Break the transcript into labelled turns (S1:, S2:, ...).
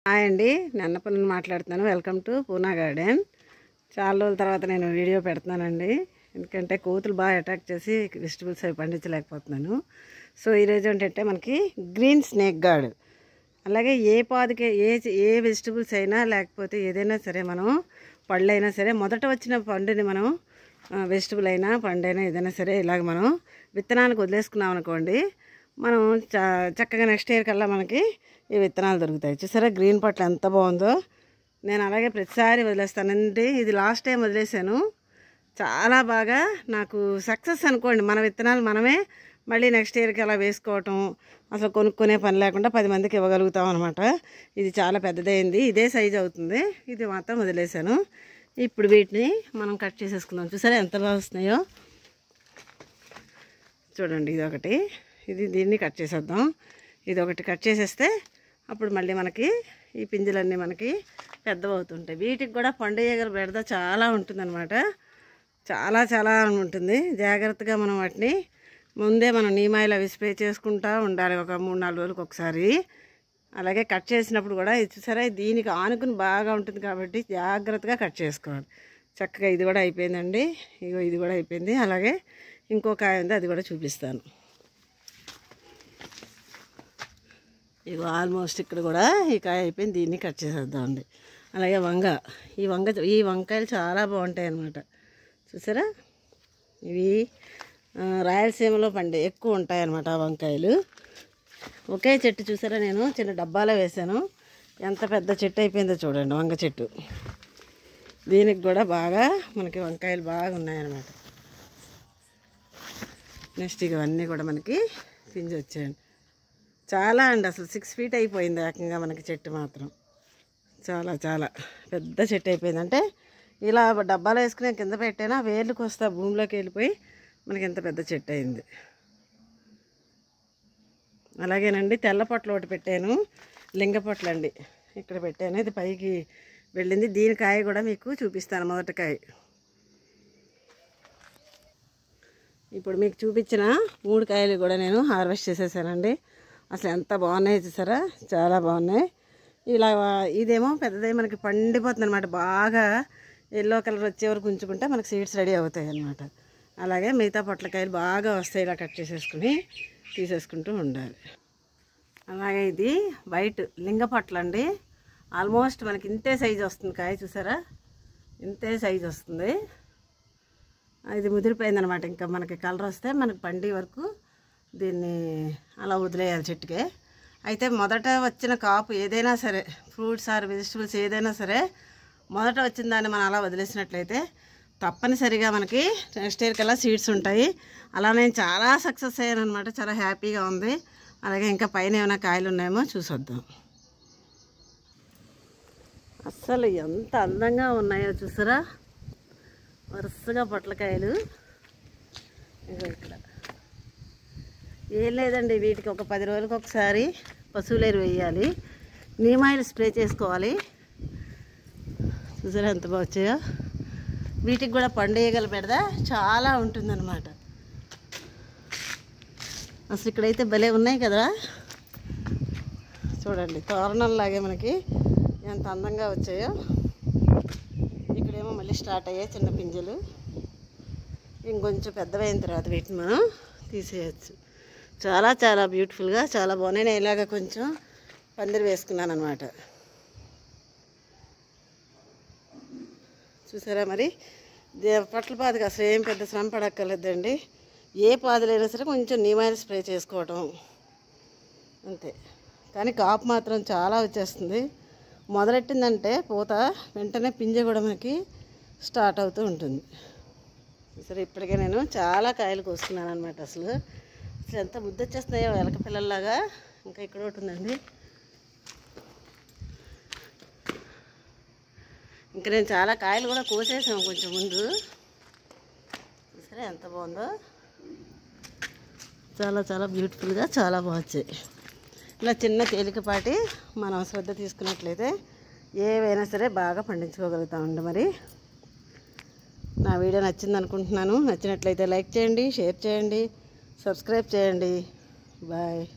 S1: Hi అండి, నన్నపల్లిని మాట్లాడుతున్నాను. Welcome to Poona garden. చాలా రోజుల తర్వాత నేను వీడియో పెడుతున్నానండి. ఎందుకంటే కోతులు బాగా అటాక్ చేసి వెజిటబుల్స్ అవి పండించలేకపోతున్నాను. సో ఈరోజు ఏంటంటే మనకి గ్రీన్ స్నేక్ గార్డ్, అలాగే ఏ పాదుకే ఏ వెజిటబుల్స్ అయినా లేకపోతే ఏదైనా సరే మనం పళ్ళైనా సరే మొదట వచ్చిన పండుని మనం వెజిటబుల్ అయినా పండైనా ఏదైనా సరే ఇలాగ మనం విత్తనానికి వదిలేసుకున్నాం అనుకోండి, మనం చక్కగా నెక్స్ట్ ఇయర్ కల్లా మనకి ఈ విత్తనాలు దొరుకుతాయి. చూసారా గ్రీన్ పట్ల ఎంత బాగుందో. నేను అలాగే ప్రతిసారి వదిలేస్తానండి. ఇది లాస్ట్ టైం వదిలేసాను, చాలా బాగా నాకు సక్సెస్ అనుకోండి. మన విత్తనాలు మనమే మళ్ళీ నెక్స్ట్ ఇయర్కి అలా వేసుకోవటం, అసలు కొనుక్కునే పని లేకుండా 10 మందికి ఇవ్వగలుగుతాం అనమాట. ఇది చాలా పెద్దదైంది, ఇదే సైజు అవుతుంది. ఇది మాత్రం వదిలేసాను. ఇప్పుడు వీటిని మనం కట్ చేసేసుకుందాం. చూసారా ఎంత బాగా వస్తున్నాయో. చూడండి దీన్ని కట్ చేసేద్దాం. ఇది ఒకటి కట్ చేసేస్తే అప్పుడు మళ్ళీ మనకి ఈ పింజలన్నీ మనకి పెద్దవవుతుంటాయి. వీటికి కూడా పండుగ బెడద చాలా ఉంటుందన్నమాట. చాలా ఉంటుంది. జాగ్రత్తగా మనం వాటిని ముందే మనం నీమాయిల్ అవి స్ప్రే చేసుకుంటూ ఉండాలి, ఒక 3-4 రోజులకు ఒకసారి. అలాగే కట్ చేసినప్పుడు కూడా ఇది చూసారా, దీనికి ఆనుకుని బాగా ఉంటుంది కాబట్టి జాగ్రత్తగా కట్ చేసుకోవాలి. చక్కగా ఇది కూడా అయిపోయిందండి. ఇది కూడా అయిపోయింది. అలాగే ఇంకో కాయ ఉంది, అది కూడా చూపిస్తాను. ఆల్మోస్ట్ ఇక్కడ కూడా ఈ కాయ అయిపోయింది. దీన్ని కట్ చేసేద్దామండి. అలాగే ఈ వంకాయలు చాలా బాగుంటాయి అన్నమాట. చూసారా, ఇవి రాయలసీమలో ఎక్కువ ఉంటాయి అన్నమాట ఆ వంకాయలు. ఒకే చెట్టు చూసారా, నేను చిన్న డబ్బాలో వేసాను. ఎంత పెద్ద చెట్టు అయిపోయిందో చూడండి వంగ చెట్టు. దీనికి కూడా బాగా మనకి వంకాయలు బాగా ఉన్నాయన్నమాట. నెక్స్ట్ ఇవన్నీ కూడా మనకి పింజ వచ్చాయండి. చాలా అండి, అసలు 6 feet అయిపోయింది ఏకంగా మనకి చెట్టు మాత్రం. చాలా పెద్ద చెట్టు అయిపోయింది. అంటే ఇలా డబ్బాలో వేసుకుని కింద పెట్టైనా వేర్లకు వస్తా భూమిలోకి వెళ్ళిపోయి మనకి ఎంత పెద్ద చెట్టు అయింది. అలాగేనండి, తెల్ల పొట్లు ఒకటి పెట్టాను, లింగ పొట్లు అండి ఇక్కడ పెట్టాను. ఇది పైకి వెళ్ళింది. దీని కాయ కూడా మీకు చూపిస్తాను. మొదటి కాయ ఇప్పుడు మీకు చూపించిన 3 కాయలు కూడా నేను హార్వెస్ట్ చేసేసానండి. అసలు ఎంత బాగున్నాయి చూసారా, చాలా బాగున్నాయి. ఇలా ఇదేమో పెద్దదై మనకి పండిపోతుంది అనమాట. బాగా ఎల్లో కలర్ వచ్చే వరకు ఉంచుకుంటే మనకి సీడ్స్ రెడీ అవుతాయి అన్నమాట. అలాగే మిగతా పొట్లకాయలు బాగా వస్తాయి. ఇలా కట్ చేసేసుకుని తీసేసుకుంటూ ఉండాలి. అలాగే ఇది వైట్ లింగ పొట్లు అండి. ఆల్మోస్ట్ మనకి ఇంతే సైజు వస్తుంది కాయ. చూసారా, ఇంతే సైజు వస్తుంది. ఇది ముదిరిపోయింది అనమాట. ఇంకా మనకి కలర్ వస్తే మనకి పండి వరకు దీన్ని అలా వదిలేయాలి చెట్టుకే. అయితే మొదట వచ్చిన కాపు ఏదైనా సరే, ఫ్రూట్స్ ఆర్ వెజిటబుల్స్ ఏదైనా సరే, మొదట వచ్చిన దాన్ని మనం అలా వదిలేసినట్లయితే తప్పనిసరిగా మనకి నెక్స్ట్ ఇయర్ కల్లా సీడ్స్ ఉంటాయి. అలా నేను చాలా సక్సెస్ అయ్యాను అనమాట. చాలా హ్యాపీగా ఉంది. అలాగే ఇంకా పైన ఏమైనా కాయలు ఉన్నాయేమో చూసొద్దాం. అస్సలు ఎంత అందంగా ఉన్నాయో చూసారా, వరుసగా పొట్లకాయలు. ఇక్కడ ఏం లేదండి, వీటికి ఒక 10 రోజులకు ఒకసారి పశువుల ఎరువు వేయాలి, నీమాయిల్ స్ప్రే చేసుకోవాలి. చూసారా ఎంత బాగా వచ్చాయో. వీటికి కూడా పండుగల బెడద చాలా ఉంటుందన్నమాట. అసలు ఇక్కడైతే భలే ఉన్నాయి కదా, చూడండి తోరణంలాగే మనకి ఎంత అందంగా వచ్చాయో. ఇక్కడేమో మళ్ళీ స్టార్ట్ అయ్యాయి చిన్న పింజలు. ఇంకొంచెం పెద్దవైన తర్వాత వీటిని మనం తీసేయచ్చు. చాలా బ్యూటిఫుల్గా చాలా బాగున్నాయి. నేను ఇలాగ కొంచెం పందిరి వేసుకున్నాను అనమాట. చూసారా, మరి పట్ల పాదుకి అసలు ఏం పెద్ద శ్రమ పడక్కర్లేదండి. ఏ పాదులైనా సరే కొంచెం నీమాయిల్ స్ప్రే చేసుకోవటం అంతే. కానీ కాపు మాత్రం చాలా వచ్చేస్తుంది. మొదలెట్టిందంటే పూత వెంటనే పింజ కూడా మనకి స్టార్ట్ అవుతూ ఉంటుంది. సరే, ఇప్పటికే నేను చాలా కాయలు కోసుకున్నాను అనమాట. అసలు ఎంత ముద్ద వచ్చేస్తున్నాయో ఎలక పిల్లల్లాగా. ఇంకా ఇక్కడ ఒకటి ఉందండి. ఇంకా నేను చాలా కాయలు కూడా కోసేసాను కొంచెం ముందు. సరే ఎంత బాగుందో, చాలా బ్యూటిఫుల్గా చాలా బాగుంది. ఇలా చిన్న తేలికపాటి మనం శ్రద్ధ తీసుకున్నట్లయితే ఏవైనా సరే బాగా పండించుకోగలుగుతామండి. మరి నా వీడియో నచ్చింది అనుకుంటున్నాను. నచ్చినట్లయితే లైక్ చేయండి, షేర్ చేయండి, సబ్స్క్రైబ్ చేయండి. బాయ్.